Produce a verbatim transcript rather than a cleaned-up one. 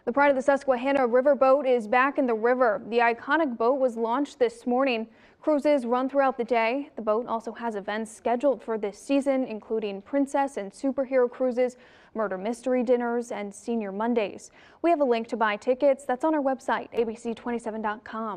The Pride of the Susquehanna riverboat is back in the river. The iconic boat was launched this morning. Cruises run throughout the day. The boat also has events scheduled for this season, including princess and superhero cruises, murder mystery dinners, and senior Mondays. We have a link to buy tickets that's on our website, A B C twenty-seven dot com.